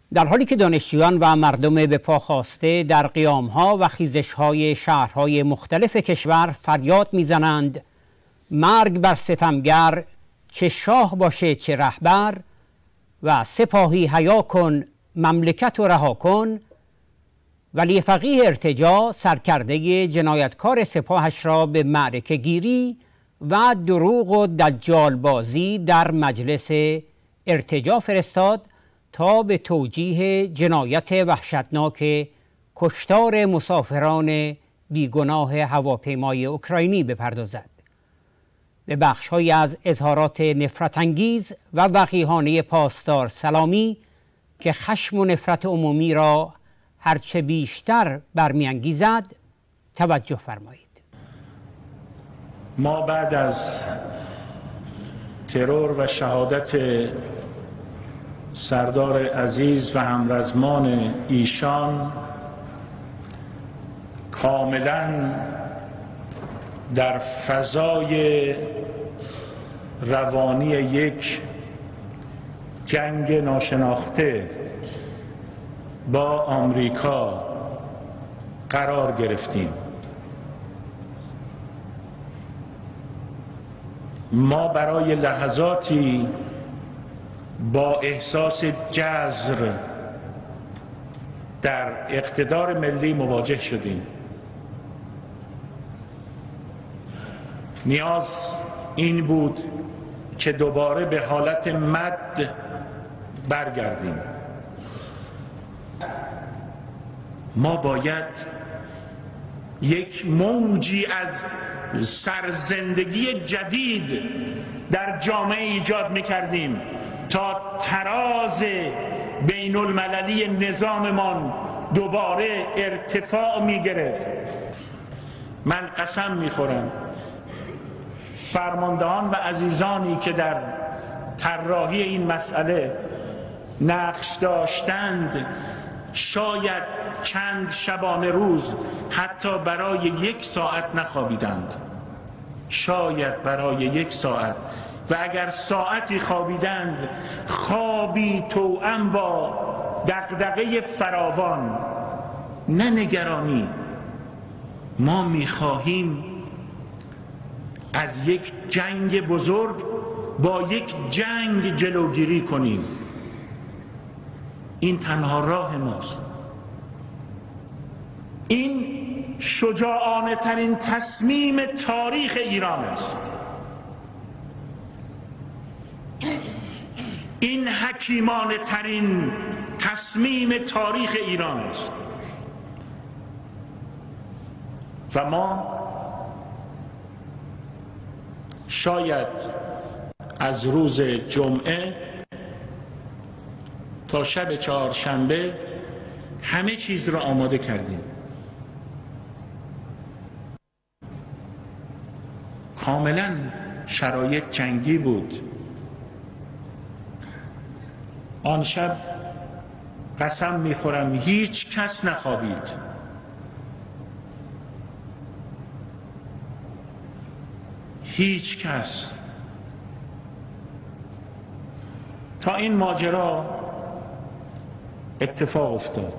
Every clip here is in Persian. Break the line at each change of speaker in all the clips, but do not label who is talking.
در حالی که دانشجویان و مردم به پا خاسته در قیام‌ها و خیزش‌های شهرهای مختلف کشور فریاد می‌زنند مرگ بر ستمگر، چه شاه باشه چه رهبر، و سپاهی حیا کن مملکت و رها کن، ولی فقیه ارتجاع سرکرده جنایتکار سپاهش را به معرکه گیری و دروغ و دجال بازی در مجلس ارتجاع فرستاد تا به توجیه جنایت وحشتناک کشتار مسافران بیگناه هواپیمای اوکراینی بپردازد. به بخش‌هایی از اظهارات نفرت انگیز و وقیحانه پاسدار سلامی که خشم و نفرت عمومی را هرچه بیشتر برمی‌انگیزد توجه فرمایید.
ما بعد از ترور و شهادت سردار عزیز و همرزمان ایشان کاملا در فضای روانی یک جنگ ناشناخته با آمریکا قرار گرفتیم. ما برای لحظاتی با احساس جذر در اقتدار ملی مواجه شدیم. نیاز این بود که دوباره به حالت مد برگردیم. ما باید یک موجی از سرزندگی جدید در جامعه ایجاد می‌کردیم تا تراز بین المللی نظاممان دوباره ارتفاع می‌گرفت. من قسم می‌خورم فرماندهان و عزیزانی که در طراحی این مسئله نقش داشتند شاید چند شبانه روز حتی برای 1 ساعت نخوابیدند، شاید برای 1 ساعت، و اگر ساعتی خوابیدند خوابی توأم با دغدغه فراوان، نه نگرانی. ما می‌خواهیم از یک جنگ بزرگ با یک جنگ جلوگیری کنیم. این تنها راه ماست. این شجاعانه ترین تصمیم تاریخ ایران است. این حکیمانه ترین تصمیم تاریخ ایران است و ما شاید از روز جمعه تا شب 4شنبه همه چیز را آماده کردیم. کاملا شرایط جنگی بود. آن شب قسم میخورم هیچ کس نخوابید. هیچ کس. تا این ماجرا اتفاق افتاد.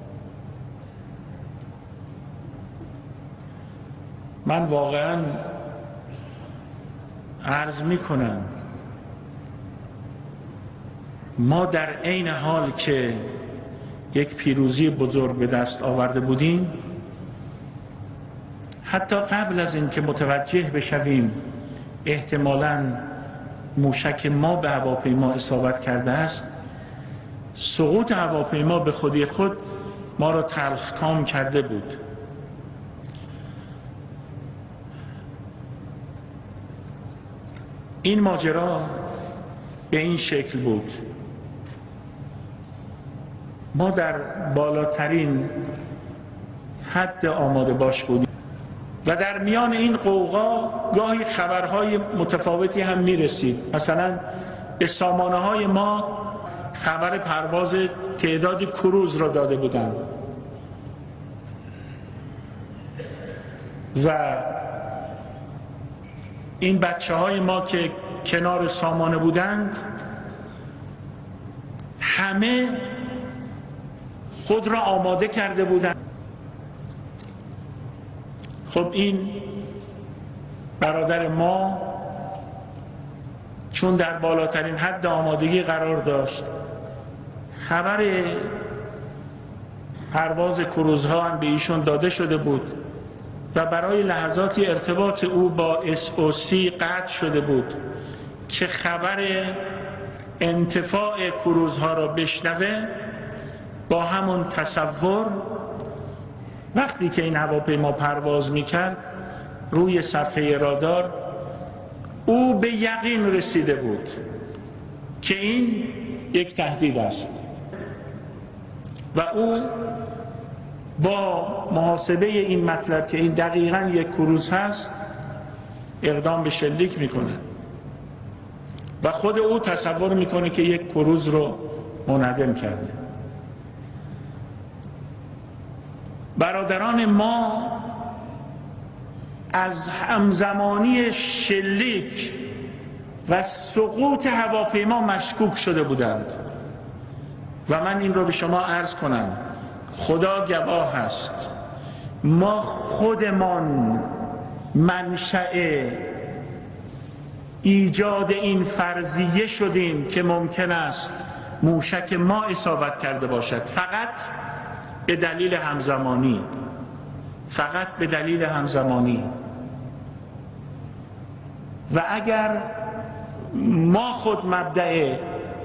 من واقعا عرض میکنم ما در عین حال که یک پیروزی بزرگ به دست آورده بودیم، حتی قبل از این که متوجه بشویم احتمالاً موشک ما به هواپیما اصابت کرده است، سقوط هواپیما به خودی خود ما را تلخکام کرده بود. این ماجرا به این شکل بود. ما در بالاترین حد آماده باش بودیم و در میان این قوقا گاهی خبرهای متفاوتی هم میرسید. مثلا به سامانه های ما خبر پرواز تعدادی کروز را داده بودند و این بچه های ما که کنار سامانه بودند همه خود را آماده کرده بودند. خب این برادر ما چون در بالاترین حد آمادگی قرار داشت، خبر پرواز کروزها هم به ایشون داده شده بود و برای لحظاتی ارتباط او با SOC قطع شده بود که خبر انتفاع کروزها را بشنوه. با همون تصور وقتی که این هواپیما پرواز میکرد روی صفحه رادار او به یقین رسیده بود که این یک تهدید است و او با محاسبه این مطلب که این دقیقاً یک کروز هست اقدام به شلیک میکنه و خود او تصور میکنه که یک کروز رو منهدم کرده. برادران ما از همزمانی شلیک و سقوط هواپیما مشکوک شده بودند و من این رو به شما عرض کنم، خدا گواه است، ما خودمان منشأ ایجاد این فرضیه شدیم که ممکن است موشک ما اصابت کرده باشد، فقط به دلیل همزمانی، فقط به دلیل همزمانی. و اگر ما خود مبدأ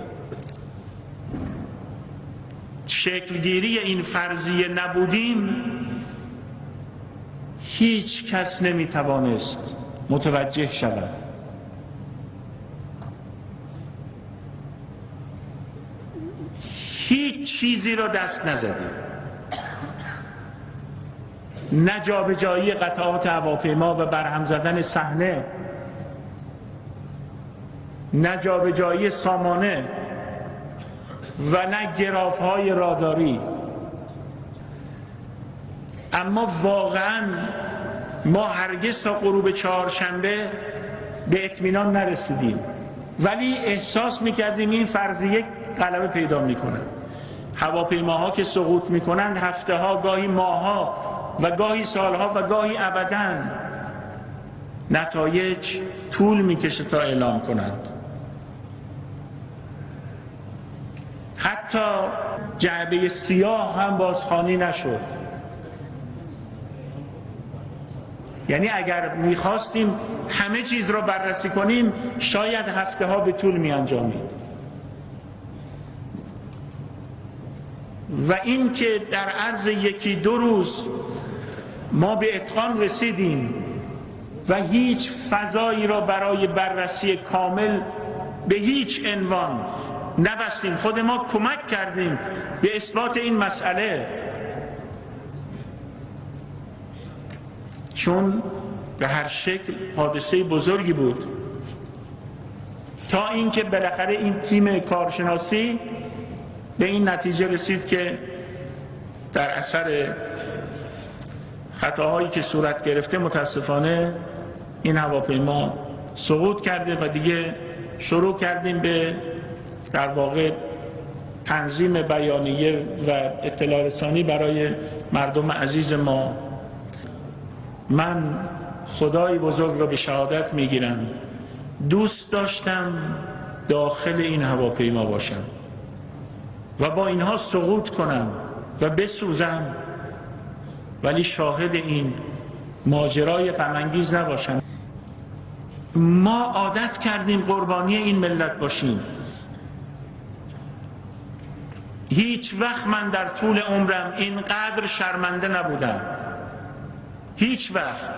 شکلگیری این فرضیه نبودیم، هیچ کس نمیتوانست متوجه شود. هیچ چیزی را دست نزدیم، نه جابجایی قطعات هواپیما و برهم زدن صحنه، نه جابجایی سامانه و نه گراف‌های راداری. اما واقعاً ما هرگز تا غروب چهارشنبه به اطمینان نرسیدیم، ولی احساس می‌کردیم این فرضیه غلبه پیدا می‌کنه. هواپیماها که سقوط می‌کنند هفته‌ها، گاهی ماه‌ها و گاهی سال‌ها و گاهی ابداً نتایج طول می‌کشه تا اعلام کنند. حتی جعبه سیاه هم بازخوانی نشد. یعنی اگر میخواستیم همه چیز را بررسی کنیم شاید هفته ها به طول میانجامید. و این که در عرض یکی دو روز ما به اتقان رسیدیم و هیچ فضایی را برای بررسی کامل به هیچ عنوان نبستیم، خود ما کمک کردیم به اثبات این مسئله، چون به هر شکل حادثه بزرگی بود، تا اینکه بالاخره این تیم کارشناسی به این نتیجه رسید که در اثر خطاهایی که صورت گرفته متاسفانه این هواپیما سقوط کرده و دیگه شروع کردیم به در واقع تنظیم بیانیه و اطلاع رسانی برای مردم عزیز ما. من خدای بزرگ را به شهادت میگیرم، دوست داشتم داخل این هواپیما باشم و با اینها سقوط کنم و بسوزم، ولی شاهد این ماجرای غم انگیز نباشم. ما عادت کردیم قربانی این ملت باشیم. هیچ وقت من در طول عمرم اینقدر شرمنده نبودم، هیچ وقت.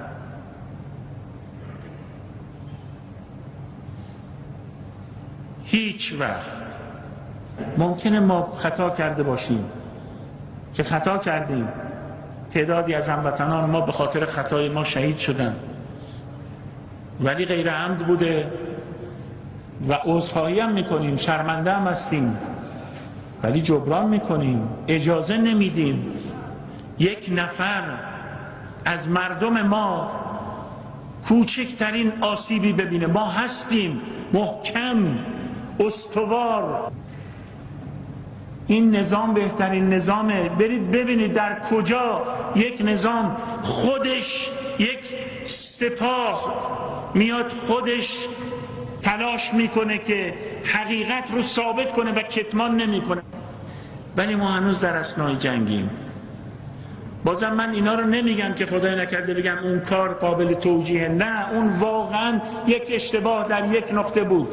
هیچ وقت. ممکنه ما خطا کرده باشیم که خطا کردیم، تعدادی از هموطنان ما به خاطر خطای ما شهید شدن، ولی غیر عمد بوده و عذرخواهی هم میکنیم، شرمنده هم هستیم، ولی جبران میکنیم. اجازه نمیدیم یک نفر از مردم ما کوچکترین آسیبی ببینه. ما هستیم محکم، استوار. این نظام بهترین نظامه. برید ببینید در کجا یک نظام خودش، یک سپاه میاد خودش تلاش میکنه که حقیقت رو ثابت کنه و کتمان نمیکنه. ولی ما هنوز در اثنای جنگیم. بازم من اینا رو نمیگم که خدای نکرده بگم اون کار قابل توجیه، نه، اون واقعا یک اشتباه در یک نقطه بود.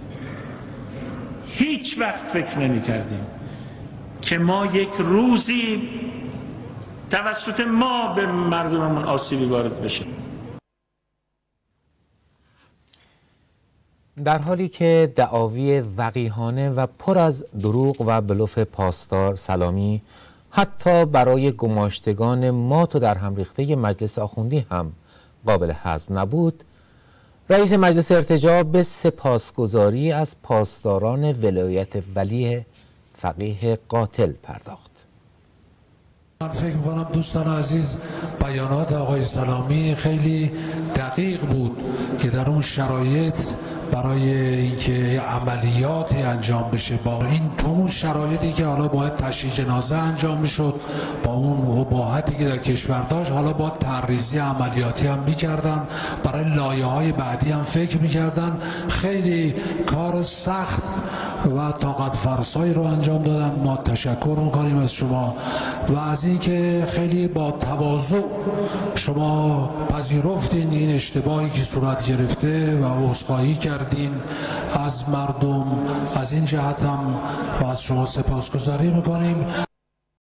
هیچ وقت فکر نمی کردیم که ما یک روزی توسط ما به مردممون آسیبی وارد بشه.
در حالی که دعاوی وقیحانه و پر از دروغ و بلوف پاسدار سلامی حتی برای گماشتگان مات و در هم ریخته مجلس آخوندی هم قابل هضم نبود، رئیس مجلس ارتجاع به سپاسگزاری از پاسداران ولایت ولی فقیه قاتل پرداخت.
من فکر می‌کنم دوستان عزیز بیانات آقای سلامی خیلی دقیق بود که در اون شرایط برای اینکه عملیاتی انجام بشه با این تو اون شرایطی که حالا باید تشییع جنازه انجام میشد، با اون اباحتی که در کشور داشت، حالا با تعریضی عملیاتی هم میکردن، برای لایه‌های بعدی هم فکر میکردن. خیلی کار سخت و طاقت فرسایی رو انجام دادن. ما تشکر میکنیم از شما و از اینکه خیلی با تواضع شما پذیرفتین این اشتباهی که صورت گرفته و عذرخواهی کردین از مردم. از این جهت هم از شما سپاسگزاری میکنیم.